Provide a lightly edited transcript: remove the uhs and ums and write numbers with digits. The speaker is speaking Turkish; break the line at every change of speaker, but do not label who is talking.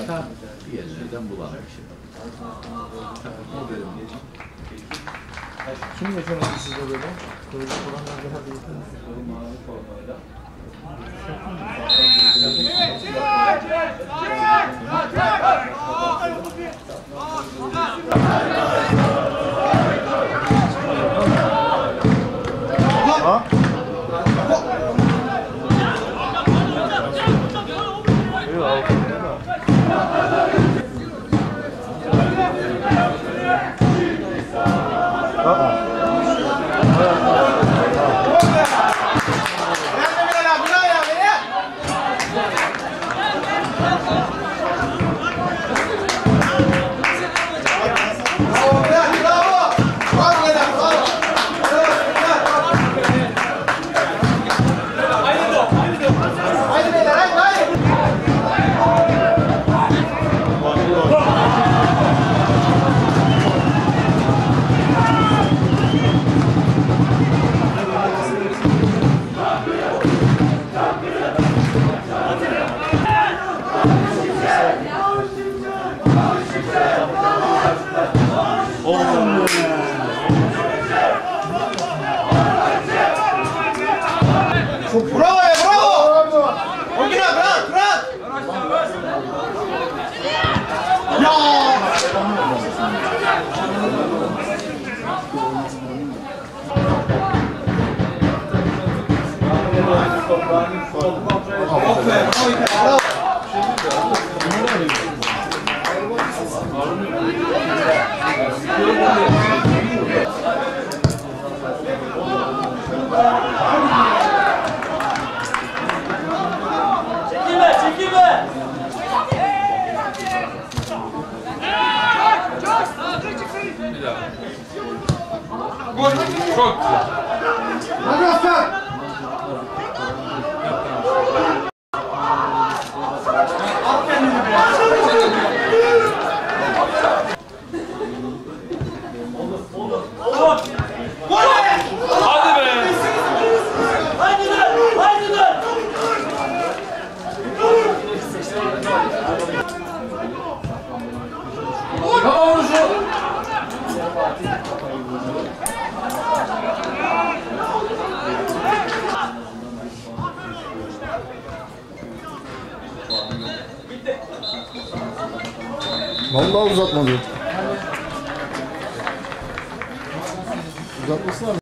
mutlaka bir yerlerden bulamayacak. O bölüm.
Kim yaşamadı sizde böyle? Böyle olanlar daha büyük.
Bravo ya, bravo! Orkina, bırak, bırak! Ya! Bravo!
Çok güzel.
Hadi aslan!
Hadi be!
Haydi lan! Haydi lan!
Vallahi uzatmadı. Uzatmasın abi.